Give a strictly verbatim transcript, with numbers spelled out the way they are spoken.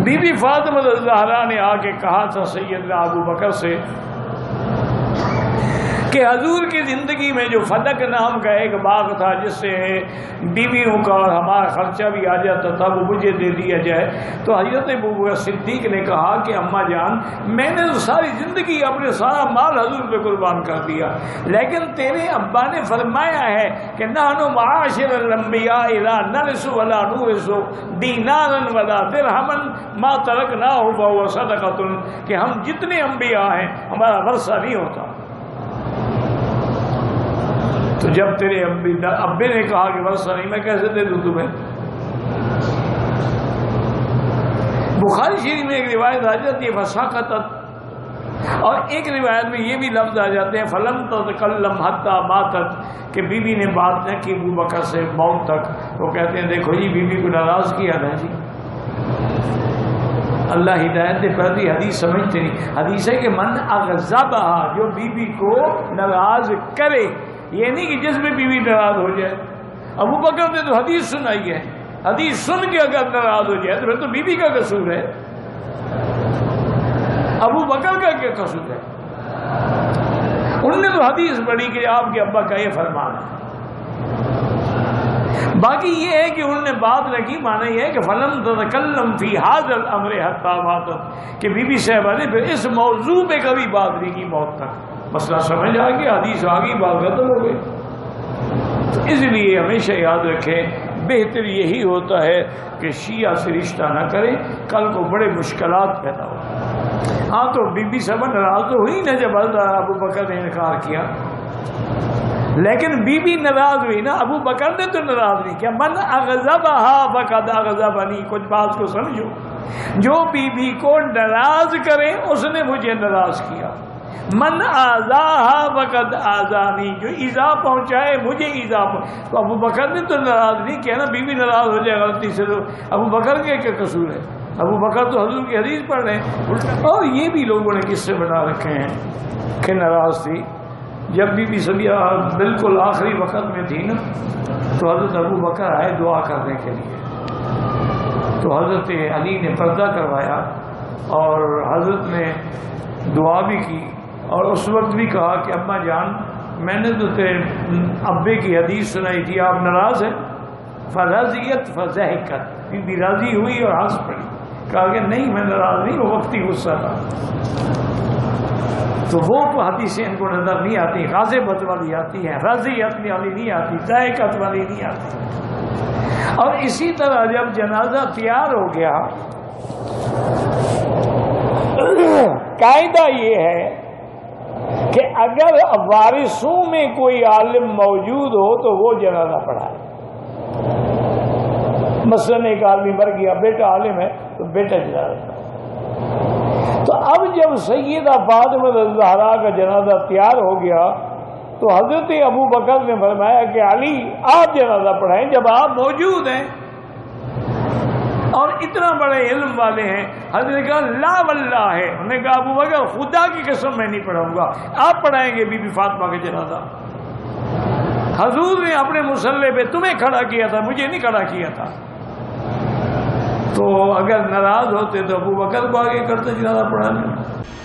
Be be Fatima الزہرا نے آ کے کہا تھا سیدنا ابو بکر سے کہ حضور کی زندگی میں جو فلک نام کا ایک باغ تھا جس سے بیویوں کا اور ہمارا خرچہ بھی آ جاتا تھا وہ مجھے دے دیا جائے. تو حضرت ابو بکر صدیق نے کہا کہ اماں جان میں نے تو ساری زندگی اپنے سارا مال حضور پہ قربان کر دیا، لیکن تیرے ابا نے فرمایا ہے کہ نحن معاشر الانبیاء لا نرث ولا نورث دینارا ولا درہما ما ترکناہ فہو صدقۃ، کہ ہم جتنے انبیاء ہیں ہمارا ورثہ نہیں ہوتا. تو جب تیرے ابے نے کہا کہ ورثہ نہیں، میں کیسے دے دوں تمہیں؟ بخاری شریف میں ایک روایت آ جاتی ہے فساقطت، اور ایک روایت میں یہ بھی لفظ آ جاتے ہیں فلم تتکلم حتی ماتت، کہ بی بی نے بات نہ کی ابو بکر سے موت تک. وہ کہتے ہیں دیکھو جی بی بی کو ناراض کیا نا جی، اللہ ہدایت دے. پہلی حدیث سمجھتے نہیں، حدیث ہے کہ من اغضبہا، جو بی بی کو ناراض کرے، یہ نہیں کہ جس میں بیوی ناراض ہو جائے. ابو بکر نے تو حدیث سنائی ہے، حدیث سن کے اگر ناراض ہو جائے تو پھر تو بیوی کا قصور ہے، ابو بکر کا کیا قصور ہے؟ انہوں نے تو حدیث پڑھی کہ آپ کے ابا کا یہ فرمان ہے. باقی یہ ہے کہ انہوں نے بات رکھی، مانا یہ ہے کہ فلم تتکلم فی ھذا الامر حتی ماتت، کہ بی بی صاحبہ نے پھر اس موضوع پہ کبھی بات نہیں کی موت تک. مسئلہ سمجھ آ گیا، حدیث آ گئی، بات ختم ہو گئی. تو اس لیے ہمیشہ یاد رکھیں بہتر یہی ہوتا ہے کہ شیعہ سے رشتہ نہ کریں، کل کو بڑے مشکلات پیدا ہو. ہاں تو بی بی صاحبہ ناراض تو ہوئی نا جب ابو بکر نے انکار کیا، لیکن بی بی ناراض ہوئی نا، ابو بکر نے تو ناراض نہیں کیا. من اغضبہا فقد اغضبنی، کچھ بات کو سمجھو، جو بی بی کو ناراض کرے اس نے مجھے ناراض کیا. من آذاہا فقد آذانی، جو ایذا پہنچائے مجھے ایذا پہنچائے. تو ابو بکر نے تو ناراض نہیں کیا نا، بیوی ناراض ہو جائے غلطی سے تو ابو بکر کے کیا قصور ہے؟ ابو بکر تو حضور کی حدیث پڑھ رہے ہیں. اور یہ بھی لوگوں نے قصے بنا رکھے ہیں کہ ناراض تھی. جب بی بی سمیہ بالکل آخری وقت میں تھی نا تو حضرت ابو بکر آئے دعا کرنے کے لیے. تو حضرت علی نے پردہ کروایا اور حضرت نے دعا بھی کی، اور اس وقت بھی کہا کہ اماں جان میں نے تو تیرے ابے کی حدیث سنائی تھی، آپ ناراض ہیں؟ فرضیت فضحکت، بی بی راضی ہوئی اور ہنس پڑی. کہا کہ نہیں میں ناراض نہیں، وہ وقتی غصہ تھا. تو وہ حدیثیں ان کو نظر نہیں آتی، غاضبت والی آتی ہیں، رضیت والی نہیں آتی، ضحکت والی نہیں آتی. اور اسی طرح جب جنازہ تیار ہو گیا، قاعدہ یہ ہے کہ اگر وارثوں میں کوئی عالم موجود ہو تو وہ جنازہ پڑھائے. مثلاً ایک آدمی مر گیا، بیٹا عالم ہے تو بیٹا جنازہ پڑھائے. تو اب جب سیدہ فاطمہ الزہرا کا جنازہ تیار ہو گیا تو حضرت ابو بکر نے فرمایا کہ علی آپ جنازہ پڑھائیں جب آپ موجود ہیں اور اتنا بڑے علم والے ہیں. حضرت نے کہا لا واللہ ہے، انہوں نے کہا ابو بکر خدا کی قسم میں نہیں پڑھاؤں گا، آپ پڑھائیں گے بی بی فاطمہ کا جنازہ. حضور نے اپنے مصلی پہ تمہیں کھڑا کیا تھا، مجھے نہیں کھڑا کیا تھا. تو اگر ناراض ہوتے تو ابو بکر کو آگے کرتے جنازہ پڑھانے.